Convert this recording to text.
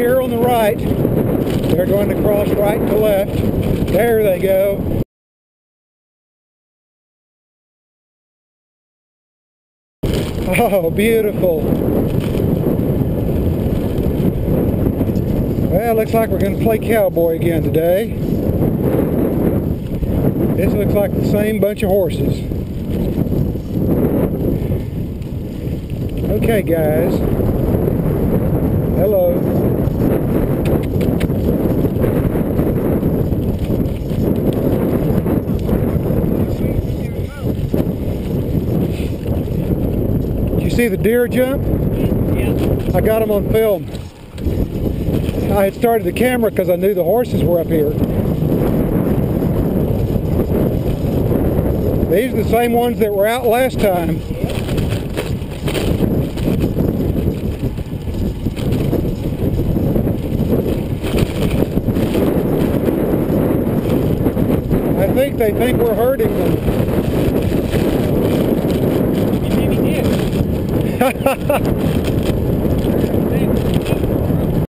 here on the right. They're going to cross right to left. There they go. Oh, beautiful. Well, looks like we're going to play cowboy again today. This looks like the same bunch of horses. Okay, guys. Hello. Did you see the deer jump? Yeah. I got them on film. I had started the camera because I knew the horses were up here. These are the same ones that were out last time. I think they think we're hurting them. You maybe did.